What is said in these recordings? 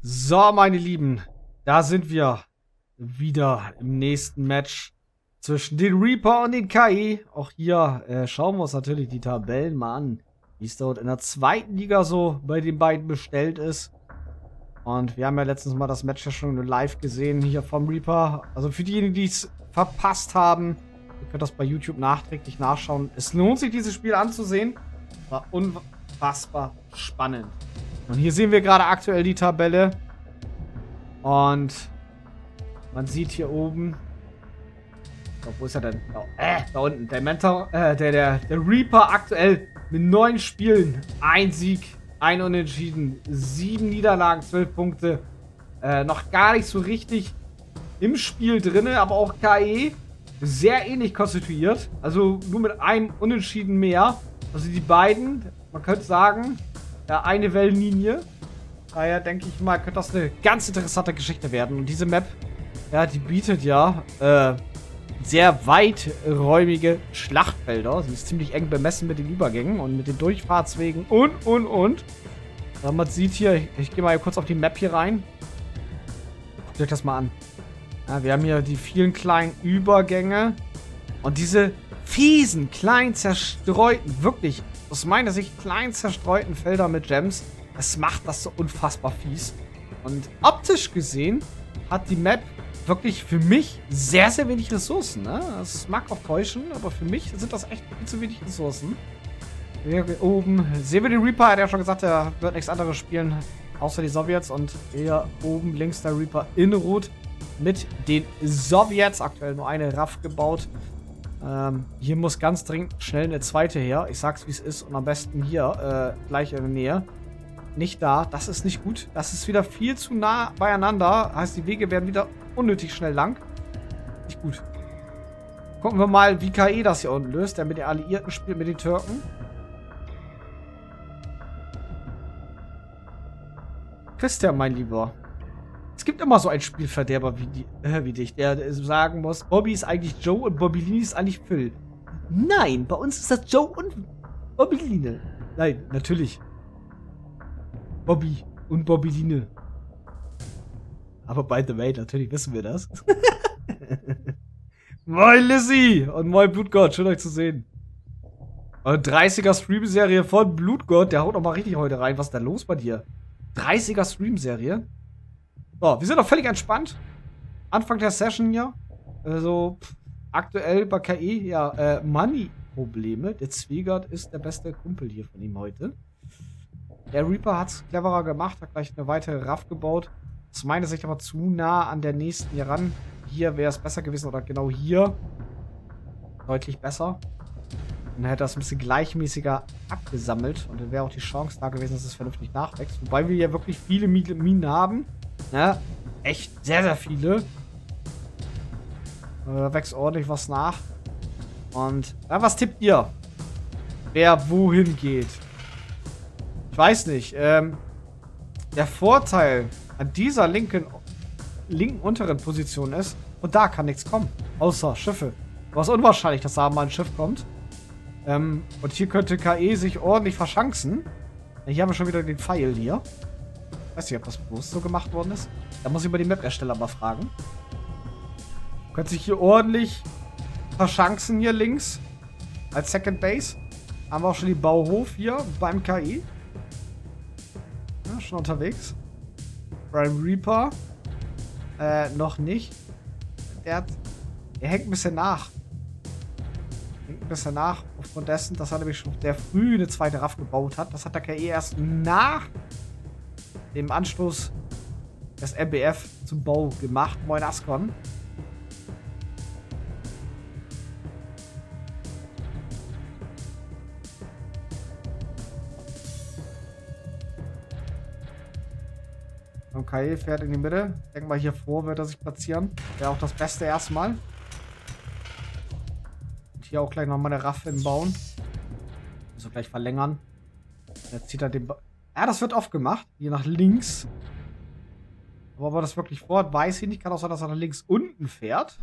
So, meine Lieben, da sind wir wieder im nächsten Match zwischen den Reaper und den KI. Auch hier schauen wir uns natürlich die Tabellen mal an, wie es dort in der zweiten Liga so bei den beiden bestellt ist. Und wir haben ja letztens mal das Match ja schon live gesehen hier vom Reaper. Also für diejenigen, die es verpasst haben, ihr könnt das bei YouTube nachträglich nachschauen. Es lohnt sich, dieses Spiel anzusehen. War unfassbar spannend. Und hier sehen wir gerade aktuell die Tabelle. Und man sieht hier oben. Oh, wo ist er denn? Oh, da unten. Der Reaper aktuell mit 9 Spielen. 1 Sieg, 1 Unentschieden, 7 Niederlagen, 12 Punkte. Noch gar nicht so richtig im Spiel drin, aber auch KE sehr ähnlich konstituiert. Also nur mit einem Unentschieden mehr. Also die beiden, man könnte sagen, eine Wellenlinie. Daher denke ich mal, könnte das eine ganz interessante Geschichte werden. Und diese Map, ja, die bietet ja sehr weiträumige Schlachtfelder. Sie ist ziemlich eng bemessen mit den Übergängen und mit den Durchfahrtswegen und. Ja, man sieht hier, ich gehe mal kurz auf die Map hier rein. Guckt euch das mal an. Ja, wir haben hier die vielen kleinen Übergänge und diese fiesen, klein zerstreuten, wirklich aus meiner Sicht klein zerstreuten Felder mit Gems. Es macht das so unfassbar fies. Und optisch gesehen hat die Map wirklich für mich sehr, sehr wenig Ressourcen. Ne? Das mag auch täuschen, aber für mich sind das echt viel zu wenig Ressourcen. Hier oben sehen wir den Reaper. Er hat ja schon gesagt, er wird nichts anderes spielen, außer die Sowjets. Und hier oben links der Reaper in Rot mit den Sowjets. Aktuell nur eine RAF gebaut. Hier muss ganz dringend schnell eine zweite her. Ich sag's, wie es ist. Und am besten hier, gleich in der Nähe. Nicht da. Das ist nicht gut. Das ist wieder viel zu nah beieinander. Heißt, die Wege werden wieder unnötig schnell lang. Nicht gut. Gucken wir mal, wie KE das hier unten löst. Der mit den Alliierten spielt mit den Türken. Christian, mein Lieber. Es gibt immer so einen Spielverderber wie dich, der sagen muss, Bobby ist eigentlich Joe und Bobbyline ist eigentlich Phil. Nein, bei uns ist das Joe und Bobbyline. Nein, natürlich. Bobby und Bobbyline. Aber by the way, natürlich wissen wir das. Moin Lizzie und moin Blutgott, schön euch zu sehen. Und 30er Stream-Serie von Blutgott, der haut doch mal richtig heute rein. Was ist da los bei dir? 30er Stream-Serie? So, wir sind doch völlig entspannt. Anfang der Session hier. Also, aktuell bei KI, ja, Money-Probleme. Der Zwiegert ist der beste Kumpel hier von ihm heute. Der Reaper hat es cleverer gemacht, hat gleich eine weitere RAF gebaut. Aus meiner Sicht aber zu nah an der nächsten hier ran. Hier wäre es besser gewesen, oder genau hier. Deutlich besser. Und dann hätte das ein bisschen gleichmäßiger abgesammelt. Und dann wäre auch die Chance da gewesen, dass es vernünftig nachwächst. Wobei wir ja wirklich viele Minen haben. Ja, echt sehr, sehr viele. Da wächst ordentlich was nach. Und, ja, was tippt ihr? Wer wohin geht? Ich weiß nicht. Der Vorteil an dieser linken unteren Position ist, und da kann nichts kommen. Außer Schiffe. Was unwahrscheinlich, dass da mal ein Schiff kommt. Und hier könnte KE sich ordentlich verschanzen. Hier haben wir schon wieder den Pfeil hier. Weiß nicht, ob das bewusst so gemacht worden ist. Da muss ich mal die Map-Ersteller mal fragen. Könnte sich hier ordentlich verschanzen hier links. Als Second Base. Haben wir auch schon den Bauhof hier beim KI. Ja, schon unterwegs. Beim Reaper. Noch nicht. Er hängt ein bisschen nach. Aufgrund dessen, dass er nämlich schon sehr früh eine zweite RAF gebaut hat. Das hat der KI erst nach dem Anstoß des MBF zum Bau gemacht. Moin Ascon. KI fährt in die Mitte. Denk mal, hier vor wird er sich platzieren. Wäre auch das Beste erstmal. Und hier auch gleich nochmal eine RAF bauen. Also gleich verlängern. Jetzt zieht er den... Ja, das wird oft gemacht. Hier nach links. Aber ob er das wirklich vorhat, weiß ich nicht. Kann auch sein, dass er nach links unten fährt.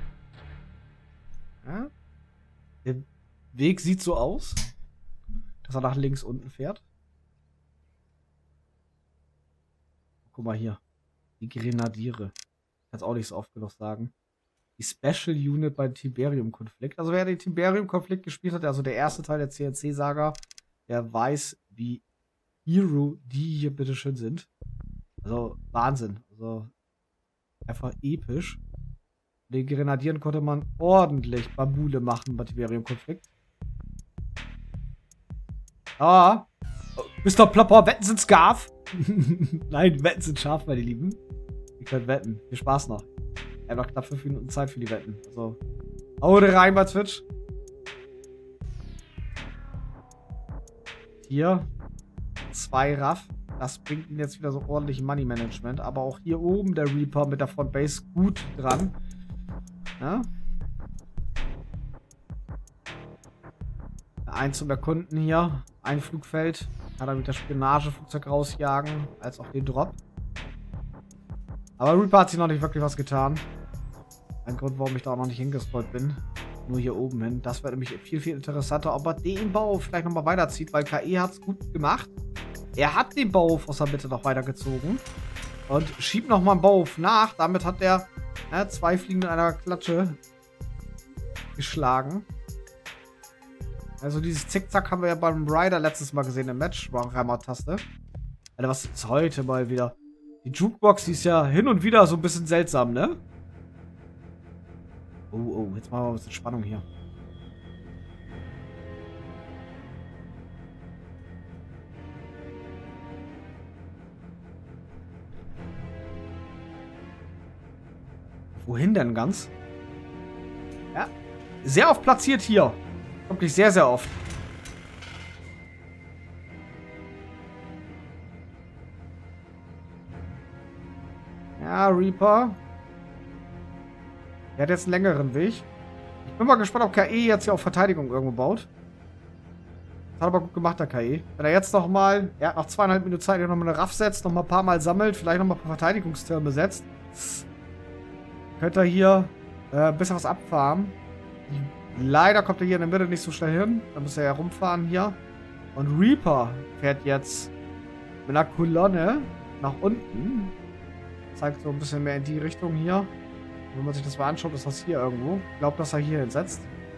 Ja. Der Weg sieht so aus, dass er nach links unten fährt. guck mal hier. Die Grenadiere. Ich kann es auch nicht so oft genug sagen. Die Special Unit beim Tiberium-Konflikt. Also wer den Tiberium-Konflikt gespielt hat, also der erste Teil der CNC-Saga, der weiß, wie Hero die hier bitteschön sind. Also Wahnsinn. Also einfach episch. Den Grenadieren konnte man ordentlich Bambule machen beim Tiberium-Konflikt. Ah, Mr. Plopper, Wetten sind scharf. Nein, Wetten sind scharf, meine Lieben. Ihr könnt wetten. Viel Spaß noch. Ich habe noch knapp 5 Minuten Zeit für die Wetten. Also, haut rein bei Twitch. Hier 2 Raff. Das bringt ihn jetzt wieder so ordentlich Money Management. Aber auch hier oben der Reaper mit der Frontbase gut dran. Ja. Ein zum Erkunden hier. Ein Flugfeld. Kann er mit der Spionageflugzeug rausjagen. Als auch den Drop. Aber Reaper hat sich noch nicht wirklich was getan. Ein Grund, warum ich da auch noch nicht hingescrollt bin. Nur hier oben hin. Das wäre nämlich viel, viel interessanter, ob er den Bau vielleicht nochmal weiterzieht, weil KE hat es gut gemacht. Er hat den Bauhof aus der Mitte noch weitergezogen. Und schiebt nochmal einen Bauhof nach. Damit hat er 2 Fliegen in einer Klatsche geschlagen. Also dieses Zickzack haben wir ja beim Rider letztes Mal gesehen im Match. War auch Hammer-Taste. Alter, was ist heute mal wieder? Die Jukebox, die ist ja hin und wieder so ein bisschen seltsam, ne? Oh, jetzt machen wir ein bisschen Spannung hier. Wohin denn ganz? Ja, sehr oft platziert hier. Wirklich sehr, sehr oft. Ja, Reaper. Der hat jetzt einen längeren Weg. Ich bin mal gespannt, ob KE jetzt hier auf Verteidigung irgendwo baut. Das hat aber gut gemacht, der KE. Wenn er jetzt nochmal, er hat noch 2,5 Minuten Zeit, hier nochmal eine Raff setzt, nochmal ein paar Mal sammelt, vielleicht nochmal ein paar Verteidigungstürme setzt, könnte er hier ein bisschen was abfahren. Leider kommt er hier in der Mitte nicht so schnell hin. Da muss er ja rumfahren hier. Und Reaper fährt jetzt mit einer Kolonne nach unten. Zeigt so ein bisschen mehr in die Richtung hier. Und wenn man sich das mal anschaut, ist das hier irgendwo. Ich glaube, dass er hier hinsetzt.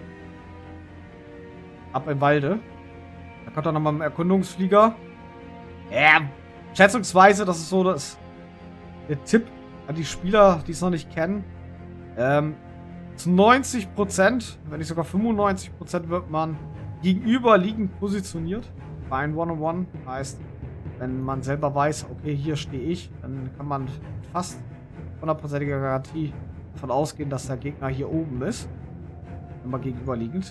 Ab im Walde. Da kommt er nochmal mit dem Erkundungsflieger. Schätzungsweise, das ist so der Tipp an die Spieler, die es noch nicht kennen. Zu 90%, wenn nicht sogar 95% wird man gegenüberliegend positioniert. Bei einem One-on-One heißt, wenn man selber weiß, okay, hier stehe ich, dann kann man fast 100%iger Garantie davon ausgehen, dass der Gegner hier oben ist. Immer gegenüberliegend.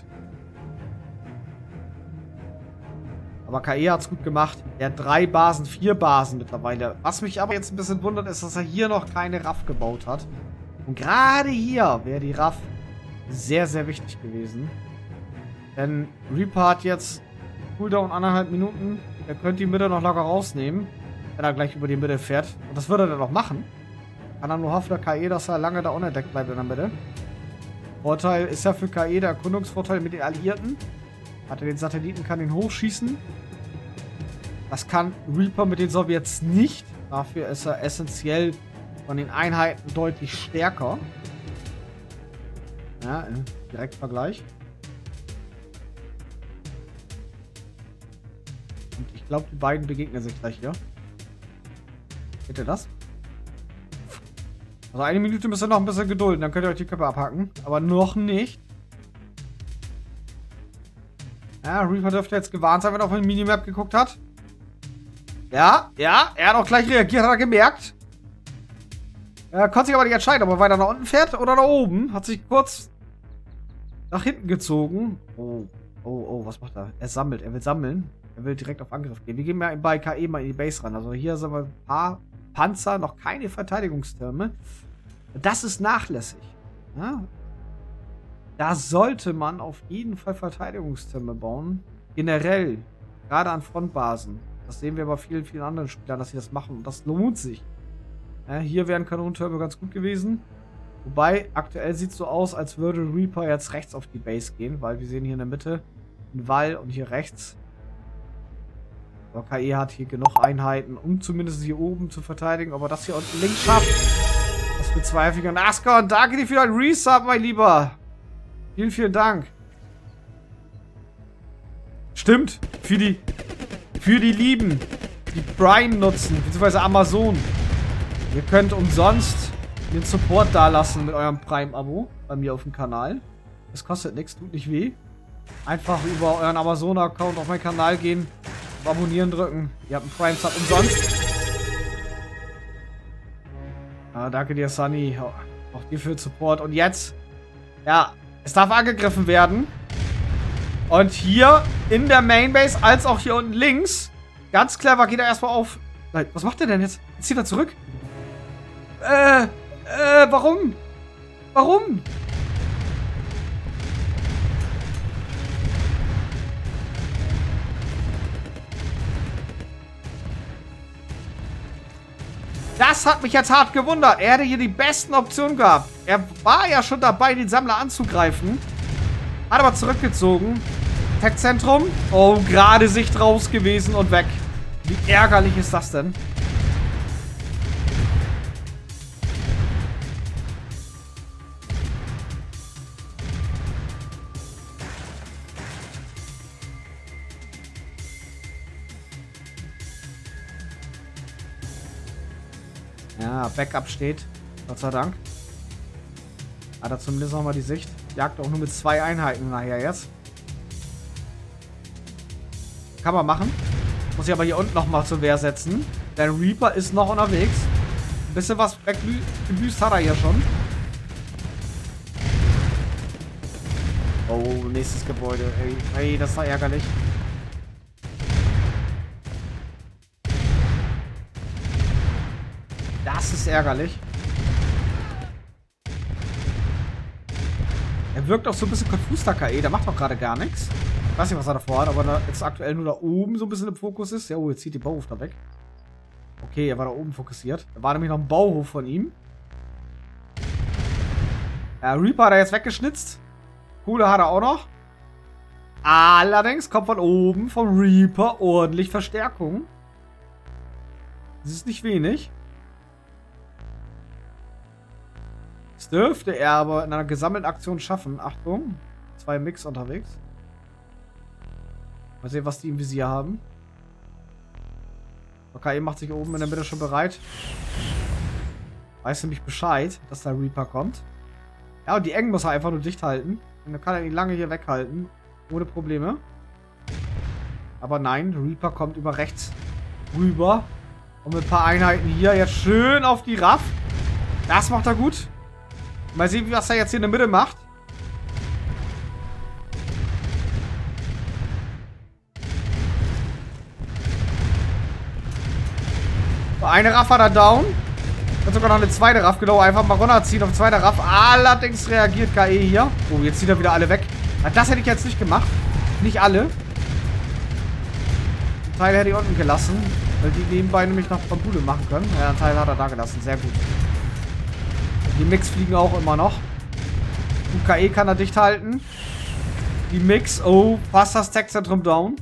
Aber KE hat es gut gemacht. Er hat 3 Basen, 4 Basen mittlerweile. Was mich aber jetzt ein bisschen wundert, ist, dass er hier noch keine Raff gebaut hat. Und gerade hier wäre die Raff sehr, sehr wichtig gewesen. Denn Reaper hat jetzt Cooldown 1,5 Minuten. Er könnte die Mitte noch locker rausnehmen, wenn er gleich über die Mitte fährt. Und das würde er dann noch machen. Kann er nur hoffen, der KE, dass er lange da unentdeckt bleibt in der Mitte. Vorteil ist ja für KE der Erkundungsvorteil mit den Alliierten. Hat er den Satelliten, kann ihn hochschießen. Das kann Reaper mit den Sowjets nicht. Dafür ist er essentiell von den Einheiten deutlich stärker. Ja, im Direktvergleich. Und ich glaube, die beiden begegnen sich gleich hier. Seht ihr das? Also 1 Minute müsst ihr noch ein bisschen gedulden, dann könnt ihr euch die Köpfe abhacken. Aber noch nicht. Ja, Reaper dürfte jetzt gewarnt sein, wenn er auf den Minimap geguckt hat. Ja, er hat auch gleich reagiert, hat er gemerkt. Er konnte sich aber nicht entscheiden, ob er weiter nach unten fährt oder nach oben. Hat sich kurz nach hinten gezogen. Oh, was macht er? Er sammelt, er will sammeln. Er will direkt auf Angriff gehen. Wir gehen mal bei KE mal in die Base ran. Also hier sind wir ein paar Panzer, noch keine Verteidigungstürme. Das ist nachlässig. Ja? Da sollte man auf jeden Fall Verteidigungstürme bauen. Generell, gerade an Frontbasen. Das sehen wir bei vielen, vielen anderen Spielern, dass sie das machen. Und das lohnt sich. Ja, hier wären Kanonentürme ganz gut gewesen. Wobei, aktuell sieht es so aus, als würde Reaper jetzt rechts auf die Base gehen. Weil wir sehen hier in der Mitte einen Wall und hier rechts So, KE hat hier genug Einheiten, um zumindest hier oben zu verteidigen. Ob er das hier unten links schafft, das bezweifle ich. Und Ascon, danke dir für deinen Resub, mein Lieber. Vielen, vielen Dank. Stimmt. Für die Lieben, die Prime nutzen, beziehungsweise Amazon. Ihr könnt umsonst den Support dalassen mit eurem Prime-Abo bei mir auf dem Kanal. Es kostet nichts, tut nicht weh. Einfach über euren Amazon-Account auf meinen Kanal gehen, auf Abonnieren drücken. Ihr habt einen Prime-Sub umsonst. Ja, danke dir, Sunny. Auch dir für den Support. Und jetzt, ja, es darf angegriffen werden. Und hier in der Mainbase, als auch hier unten links, ganz clever, geht er erstmal auf. Nein, was macht er denn jetzt? Jetzt zieht er zurück. Warum? Warum? Das hat mich jetzt hart gewundert. Er hätte hier die besten Optionen gehabt. Er war ja schon dabei, den Sammler anzugreifen. Hat aber zurückgezogen. Tech-Zentrum. Oh, gerade Sicht raus gewesen und weg. Wie ärgerlich ist das denn? Ja, Backup steht. Gott sei Dank. Hat er zumindest nochmal die Sicht. Jagt auch nur mit 2 Einheiten nachher jetzt. Kann man machen. Muss ich aber hier unten nochmal zur Wehr setzen. Der Reaper ist noch unterwegs. Ein bisschen was weggebüßt hat er hier schon. Oh, nächstes Gebäude. Ey, das war ärgerlich. Das ist ärgerlich. Er wirkt auch so ein bisschen konfus, der KE. Der macht doch gerade gar nichts. Ich weiß nicht, was er davor hat, aber da jetzt aktuell nur da oben so ein bisschen im Fokus ist. Ja, oh, jetzt zieht die Bauhof da weg. Okay, er war da oben fokussiert. Da war nämlich noch ein Bauhof von ihm. Ja, Reaper hat er jetzt weggeschnitzt. Kohle hat er auch noch. Allerdings kommt von oben vom Reaper ordentlich Verstärkung. Das ist nicht wenig. Das dürfte er aber in einer gesammelten Aktion schaffen. Achtung, 2 Mix unterwegs. Mal sehen, was die im Visier haben. Okay, macht sich oben in der Mitte schon bereit. Weiß nämlich Bescheid, dass der Reaper kommt. Ja, und die Engen muss er einfach nur dicht halten. Und dann kann er ihn lange hier weghalten. Ohne Probleme. Aber nein, Reaper kommt über rechts rüber. Und mit ein paar Einheiten hier jetzt schön auf die Raff. Das macht er gut. Mal sehen, was er jetzt hier in der Mitte macht. So, eine Raff hat er down. Und sogar noch eine zweite Raff. Genau, einfach mal runterziehen auf zweite Raff. Allerdings reagiert KE hier. Oh, jetzt zieht er wieder alle weg. Na, das hätte ich jetzt nicht gemacht. Nicht alle. Ein Teil hätte ich unten gelassen. Weil die nebenbei nämlich noch Bambule machen können. Ja, ein Teil hat er da gelassen. Sehr gut. Die Mix fliegen auch immer noch. UKE kann er dicht halten. Die Mix. Oh, fast das Tech-Zentrum down.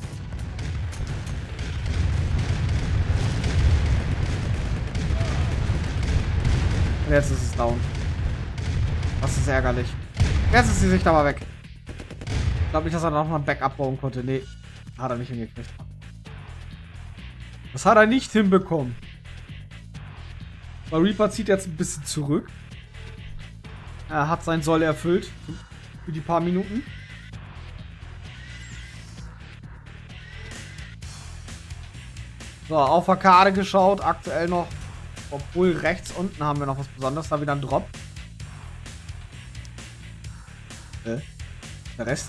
Und jetzt ist es down. Das ist ärgerlich. Jetzt ist die Sicht aber weg. Ich glaube nicht, dass er noch mal ein Backup bauen konnte. Nee, hat er nicht hingekriegt. Das hat er nicht hinbekommen. Der Reaper zieht jetzt ein bisschen zurück. Er hat sein Soll erfüllt. Für die paar Minuten. So, auf der Karte geschaut. Aktuell noch. Obwohl rechts unten haben wir noch was Besonderes. Da wieder ein Drop. Der Rest.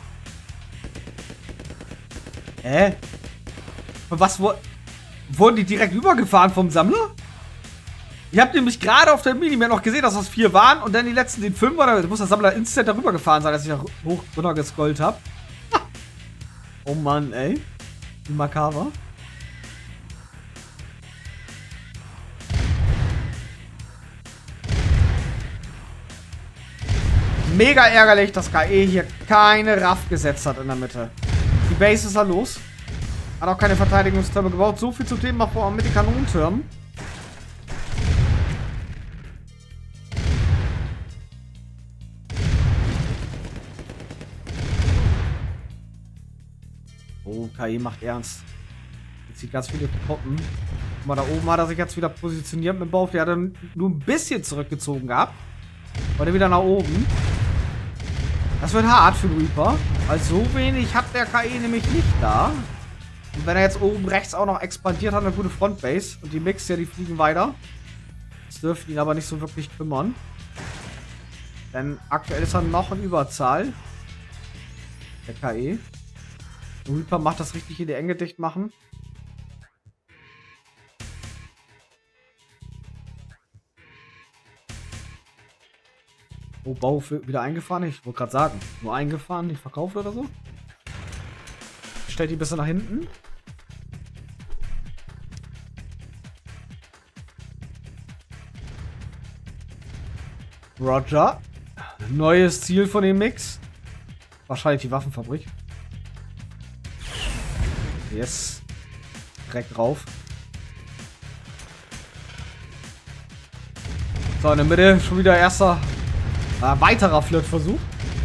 Was wurden die direkt übergefahren vom Sammler? Ihr habt nämlich gerade auf der Minimap noch gesehen, dass das 4 waren und dann die letzten den 5 oder muss der Sammler instant darüber gefahren sein, als ich da hoch runter gescrollt habe. Oh Mann, ey. Wie makaber. Mega ärgerlich, dass KE hier keine Raff gesetzt hat in der Mitte. Die Base ist da los. Hat auch keine Verteidigungstürme gebaut. So viel zum Thema vor mit den Kanonentürmen. Oh, KI macht ernst. Jetzt sieht ganz viele Truppen. Guck mal, da oben hat er sich jetzt wieder positioniert mit dem Bauch. Der hat dann nur ein bisschen zurückgezogen gehabt. Heute wieder nach oben. Das wird hart für Reaper. Weil so wenig hat der KI nämlich nicht da. Und wenn er jetzt oben rechts auch noch expandiert, hat er eine gute Frontbase. Und die Mix, ja, die fliegen weiter. Das dürfte ihn aber nicht so wirklich kümmern. Denn aktuell ist er noch in Überzahl. Der KI. Reaper macht das richtig in die Enge dicht machen. Oh, Bau wieder eingefahren? Ich wollte gerade sagen. Nur eingefahren, nicht verkauft oder so? Stellt die ein bisschen nach hinten. Roger. Neues Ziel von dem Mix. Wahrscheinlich die Waffenfabrik. Yes. Direkt drauf. So, in der Mitte schon wieder erster weiterer Flirtversuch.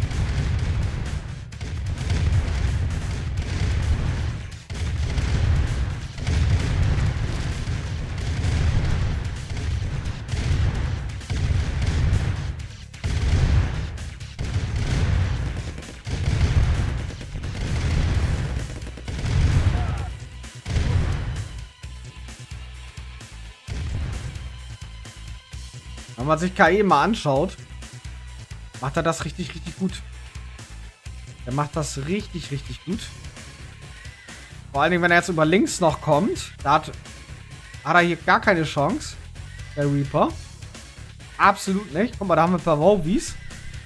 Wenn man sich KI mal anschaut, macht er das richtig, richtig gut. Er macht das richtig, richtig gut. Vor allen Dingen, wenn er jetzt über links noch kommt, da hat er hier gar keine Chance. Der Reaper. Absolut nicht. Guck mal, da haben wir ein paar Wowies.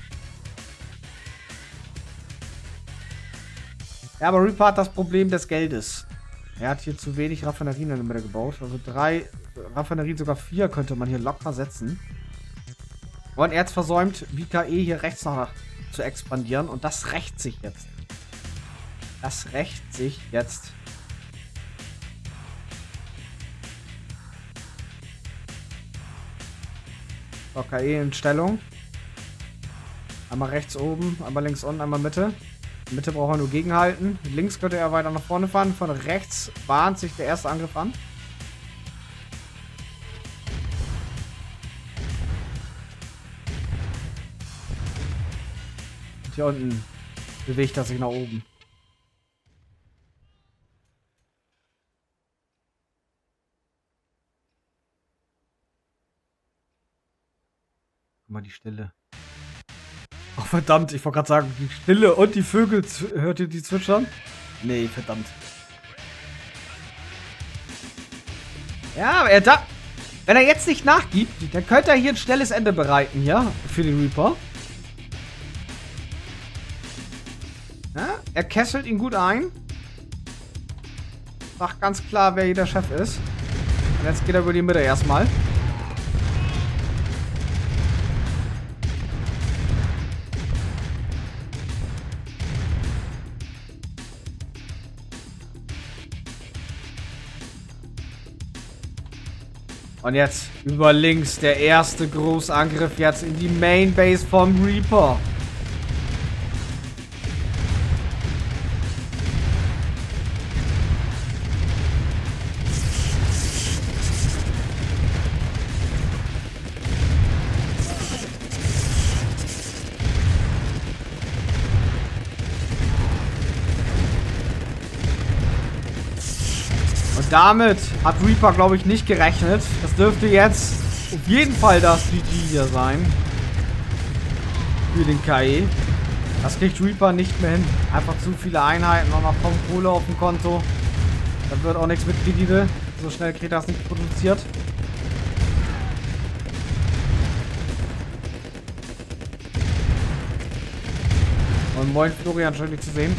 Ja, aber Reaper hat das Problem des Geldes. Er hat hier zu wenig Raffinerien in der Mitte gebaut. Also 3 Raffinerien, sogar 4 könnte man hier locker setzen. Und er hat versäumt, wie KI hier rechts noch zu expandieren. Und das rächt sich jetzt. Das rächt sich jetzt. So, KI in Stellung. Einmal rechts oben, einmal links unten, einmal Mitte. In Mitte braucht er nur gegenhalten. Links könnte er weiter nach vorne fahren. Von rechts bahnt sich der erste Angriff an. Und hier unten bewegt er sich nach oben. Guck mal, die Stille. Oh, verdammt, ich wollte gerade sagen, die Stille und die Vögel, hört ihr die zwitschern? Nee, verdammt. Ja, aber wenn er jetzt nicht nachgibt, dann könnte er hier ein schnelles Ende bereiten, ja, für den Reaper. Ja, er kesselt ihn gut ein. Sagt ganz klar, wer hier der Chef ist. Und jetzt geht er über die Mitte erstmal. Und jetzt über links der erste Großangriff jetzt in die Main Base vom Reaper. Damit hat Reaper, glaube ich, nicht gerechnet. Das dürfte jetzt auf jeden Fall das GG hier sein. Für den KI. Das kriegt Reaper nicht mehr hin. Einfach zu viele Einheiten, auch noch kaum Kohle auf dem Konto. Da wird auch nichts mit Kredite. So schnell kriegt er das nicht produziert. Und moin Florian, schön dich zu sehen.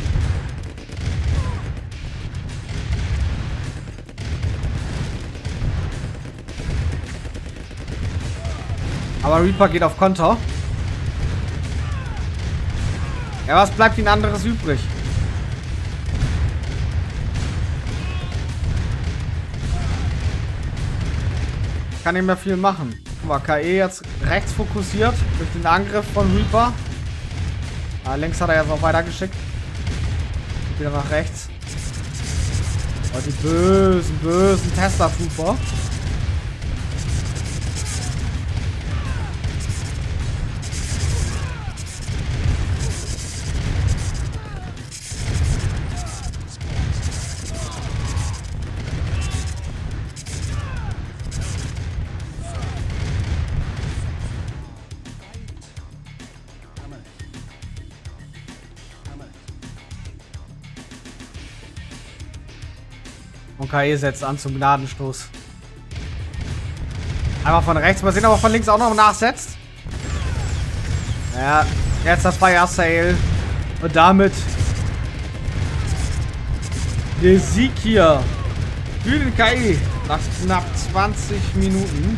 Aber Reaper geht auf Konter. Ja, was bleibt ihnen anderes übrig? kann nicht mehr viel machen. Guck mal, KE jetzt rechts fokussiert durch den Angriff von Reaper. Ah, links hat er jetzt auch weitergeschickt. Wieder nach rechts. Oh, die bösen Tesla-Trooper. Und KE setzt an zum Gnadenstoß. Einmal von rechts, mal sehen, ob er von links auch noch nachsetzt. Ja, jetzt das Fire Sale. Und damit der Sieg hier für den KE nach knapp 20 Minuten.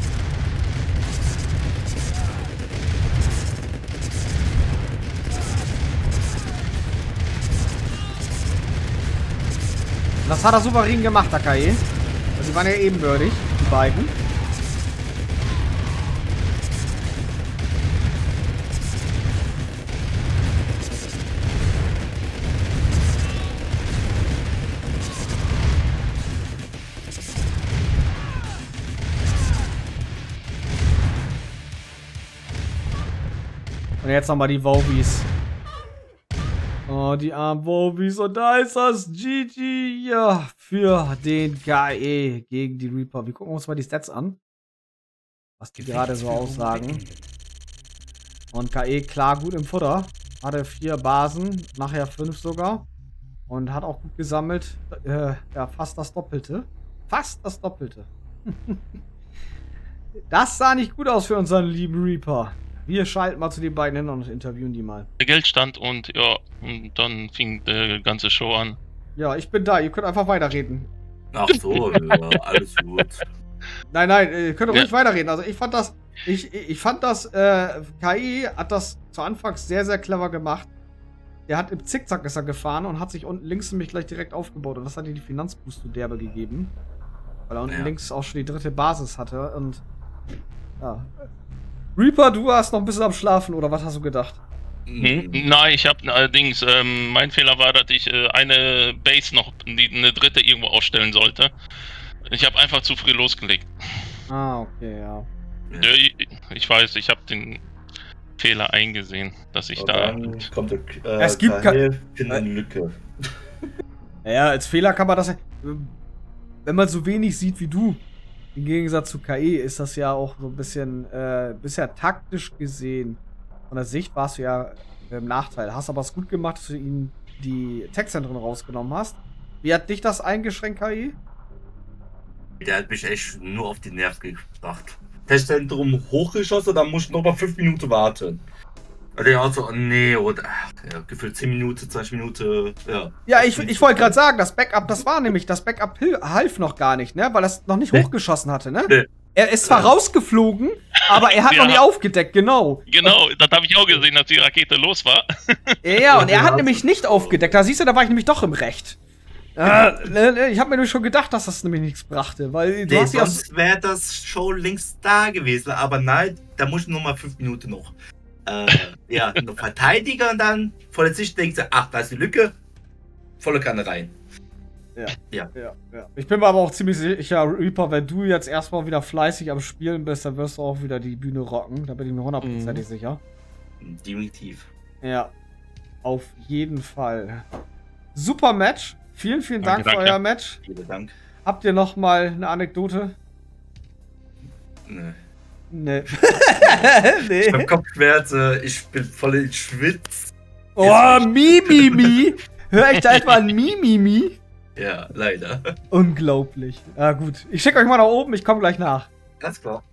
Das hat er souverän gemacht, der KE. Die waren ja ebenbürtig, die beiden. Und jetzt nochmal die Vovies. Oh, die armen Vovies. Und da ist das GG ja, für den KE gegen die Reaper. Wir gucken uns mal die Stats an. Was die gerade so aussagen. Und KE klar gut im Futter. Hatte 4 Basen, nachher 5 sogar. Und hat auch gut gesammelt. Ja, fast das Doppelte. Fast das Doppelte. Das sah nicht gut aus für unseren lieben Reaper. Wir schalten mal zu den beiden hin und interviewen die mal. Der Geldstand und ja, und dann fing die ganze Show an. Ja, ich bin da. Ihr könnt einfach weiterreden. Ach so, ja, alles gut. Nein, ihr könnt ruhig weiterreden. Also ich fand das, KI hat das zu Anfangs sehr, sehr clever gemacht. Der hat im Zickzack ist er gefahren und hat sich unten links nämlich gleich direkt aufgebaut. Und das hat ihm die Finanzboost zu derbe gegeben. Weil er unten links auch schon die 3. Basis hatte. Und ja. Reaper, du warst noch ein bisschen am Schlafen, oder was hast du gedacht? Nein, ich habe allerdings, mein Fehler war, dass ich eine Base noch, eine 3. irgendwo ausstellen sollte. Ich habe einfach zu früh losgelegt. Ah, okay, ja. Ich weiß, ich habe den Fehler eingesehen, dass ich da... Kommt es gibt keine Lücke. Ja, als Fehler kann man das... Wenn man so wenig sieht wie du, im Gegensatz zu KI, ist das ja auch so ein bisschen... bisher taktisch gesehen, von der Sicht warst du ja im Nachteil. Hast aber es gut gemacht, dass du ihnen die Tech-Zentren rausgenommen hast. Wie hat dich das eingeschränkt, KI? Der hat mich echt nur auf die Nerven gebracht. Testzentrum hochgeschossen, dann muss ich noch mal 5 Minuten warten. Also ja, so, nee, oder ja, gefühlt 10 Minuten, 20 Minuten, ja. Ja, ich wollte gerade sagen, das Backup, das war nämlich, das Backup half noch gar nicht, ne? Weil er es noch nicht hochgeschossen hatte, ne? Nee. Er ist zwar rausgeflogen, aber er hat noch nicht aufgedeckt, genau. Genau, das habe ich auch gesehen, als die Rakete los war. Ja, und er hat nämlich nicht aufgedeckt. Da siehst du, da war ich nämlich doch im Recht. Ich habe mir nämlich schon gedacht, dass das nämlich nichts brachte, weil du hast sonst wäre das schon längst da gewesen, aber nein, da muss ich nur mal 5 Minuten noch. Ja, noch Verteidiger und dann volle Sicht denkst du, ach, da ist die Lücke, volle Kanne rein. Ja. Ich bin mir aber auch ziemlich sicher, Reaper, wenn du jetzt erstmal wieder fleißig am Spielen bist, dann wirst du auch wieder die Bühne rocken. Da bin ich mir 100% sicher. Definitiv. Ja, auf jeden Fall. Super Match. Vielen, vielen Dank für euer Match. Vielen Dank. Habt ihr noch mal eine Anekdote? Nee. Nee. Ich hab Kopfschmerzen, ich bin voll in Schwitz. Oh, Mimimi! Hör ich da etwa ein Mimimi? Ja, leider. Unglaublich. Ja, gut. Ich schicke euch mal nach oben, ich komme gleich nach. Ganz klar.